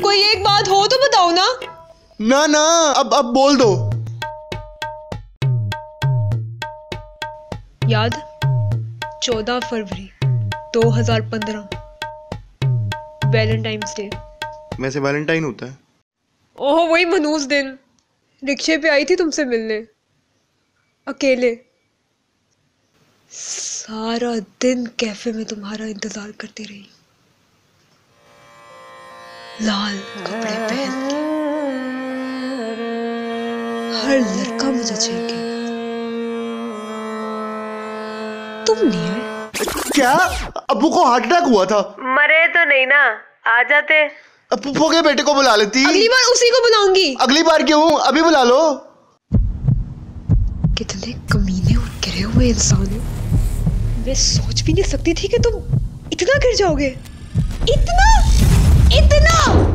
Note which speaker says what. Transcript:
Speaker 1: कोई एक बात हो तो बताओ ना।
Speaker 2: ना ना, अब बोल दो।
Speaker 1: याद 14 फरवरी 2015 वैलेंटाइंस डे।
Speaker 2: वैसे वैलेंटाइन होता है?
Speaker 1: ओह वही मनूस दिन। रिक्शे पे आई थी तुमसे मिलने, अकेले। सारा दिन कैफे में तुम्हारा इंतजार करती रही, लाल कपड़े पहन के। हर लड़का मुझे चाहिए, तुम नहीं आए।
Speaker 2: क्या? अब्बू को हार्ट अटैक हुआ था?
Speaker 3: मरे तो नहीं ना, आ जाते।
Speaker 2: पुप्पो के बेटे को बुला लेती।
Speaker 1: अगली बार उसी को बुलाऊंगी।
Speaker 2: अगली बार क्यों, अभी बुला लो।
Speaker 1: कितने कमीने और गिरे हुए इंसान हो। मैं सोच भी नहीं सकती थी कि तुम इतना गिर जाओगे। इतना इतना